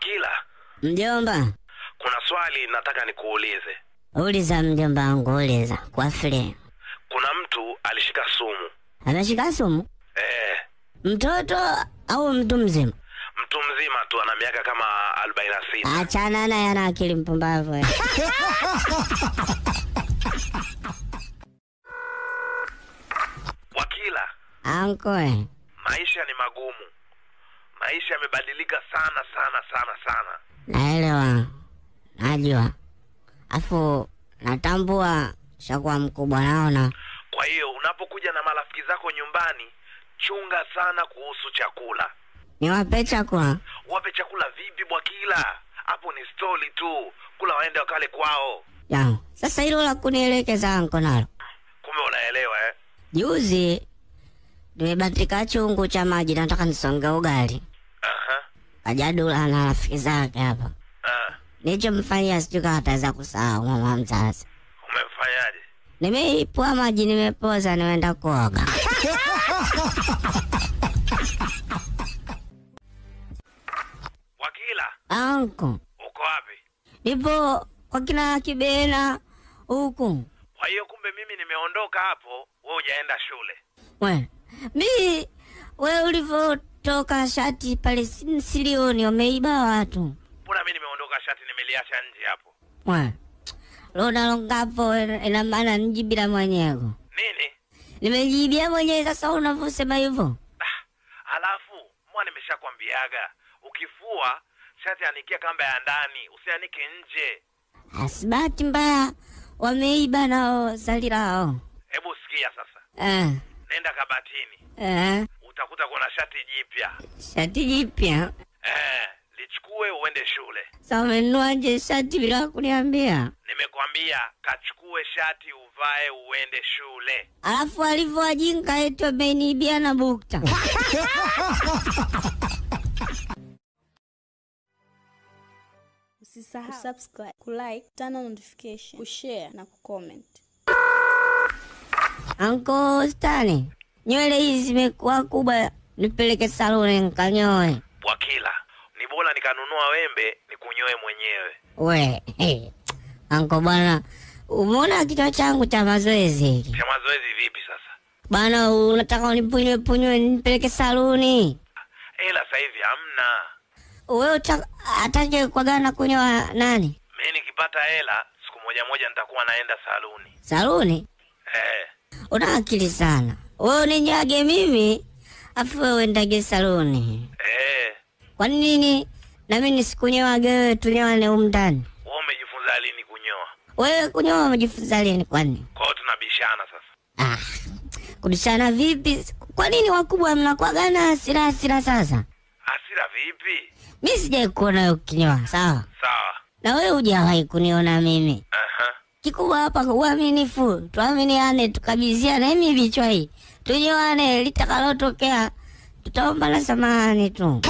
Wakila. Mjomba. Kuna swali nataka nikuulize. Uliza mjomba wangu, uliza. Kwa free. Kuna mtu alishika sumu. Ameshika sumu? Mtoto au mtu mzima? Mtu mzima tu, ana miaka kama 46. Achana naye, ana akili mpumbavu. Wakila. Ankoe. Maisha ni magumu. Maisha yamebadilika sana. Naelewa. Najua. Afu natambua shakuwa mkubwa, naona. Kwa hiyo unapokuja na marafiki zako nyumbani, chunga sana kuhusu chakula. Niwape chakula? Wape chakula vipi Bwakila? Hapo ni story tu. Kula waende wakale kwao. Ya, sasa hilo la kunielekeza anko nalo. Kumbe unaelewa Juzi nimebatika chungu cha maji, nataka nisonge ugali. Kajadula na rafiki zake hapa. Nilichomfanyia sijui kama ataweza kusahau mama mzazi. Umemfanyaje? Nimeipua maji, nimepoza, nimeenda kuoga. Wakila. Anko. Uko wapi? Nipo kwa kina Kibena huku. Kwa hiyo kumbe mimi nimeondoka hapo, wewe hujaenda shule. Wewe ulivyotoka shati pale silioni, umeiba watu. Mbona mimi nimeondoka shati nimeliacha nje hapo? Lona longapo ina maana nijibira mwenyewe. Nini? Nimejibia mwenyewe, sasa unavyosema hivyo. Halafu, mwa nimeshakwambiaga, ukifua shati anikia kamba ya ndani, usianike nje. Asibati mbaya wameiba nao salira hao. Hebu sikia sasa. Nenda kabatini. Utakuta kuna shati jipya. Shati jipya? Lichukue uende shule. Sasa umenuaje shati bila kuniambia? Nimekwambia kachukue shati uvae uende shule. Alafu alivyowajinga eti wameniibia na bukta. Usisahau subscribe, kulike, turn on notification, kushare na kucomment. Anko Stani, nywele hizi zimekuwa kubwa, nipeleke saloni nikanyoe. Wakila, ni bora nikanunua wembe nikunyoe mwenyewe. Anko bwana, umeona kichwa changu cha mazoezi hiki? Cha mazoezi vipi sasa? Bwana, unataka unipunywe nipeleke saloni? Ela sasa hivi hamna. Wewe atake kwa gana kunyoa nani? Mimi nikipata hela, siku moja nitakuwa naenda saluni. Saluni? Una akili sana. Wewe uninyage mimi, afu wewe ndage saluni. Kwa nini na mimi nisikunyoage wewe tunyoane huko ndani? Wewe umejifunza lini kunyoa? Wewe kunyoa umejifunza lini kwani? Kwa hiyo tunabishana sasa. Kubishana vipi? Kwa nini wakubwa mnakuwa na hasira sasa? Hasira vipi? Mimi sijai kuona ukinyoa, sawa? Sawa. Na wewe hujawahi kuniona mimi. Kikubwa hapa uaminifu, tuaminiane, tukabiziane mimi vichwa hii. Tunyoane, litakalotokea tutaomba na samahani tu.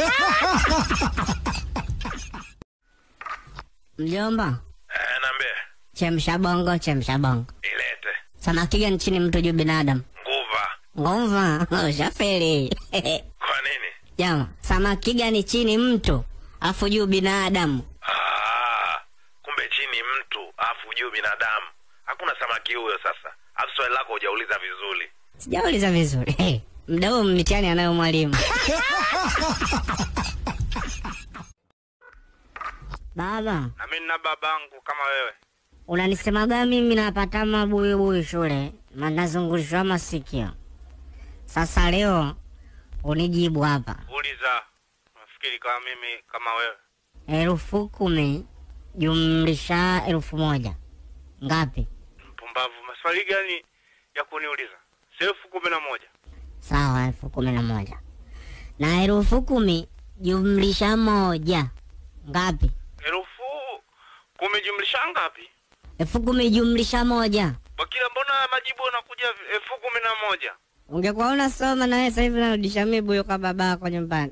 Mjomba. Niambie. Chemsha bongo. Ilete. Samaki gani chini mtu juu binadamu? Nguva. Shafeli. Kwa nini? Jama, samaki gani chini mtu afu juu binadamu? Kumbe chini mtu afu juu binadamu. Hakuna samaki huyo sasa. Afu swali lako hujauliza vizuri. Sijauliza vizuri. Muda huu mtihani anayo mwalimu. Baba. Na mimi na babangu kama wewe. Unanisemaga mimi napata mabuyu shule, manazungushwa masikio. Sasa leo unijibu hapa. Uliza. Nafikiri kama mimi kama wewe. 10,000 jumlisha 1,000 ngapi? Mpumbavu, maswali gani ya kuniuliza? 11,000. Sawa, 11,000. Na 10,000 jumlisha 1 ngapi? 10,000 jumlisha ngapi? 10,000 jumlisha 1. Wakila, mbona majibu yanakuja 11,000? Ungekuwa unasoma na wewe sasa hivi narudisha mibuyo kwa babako nyumbani.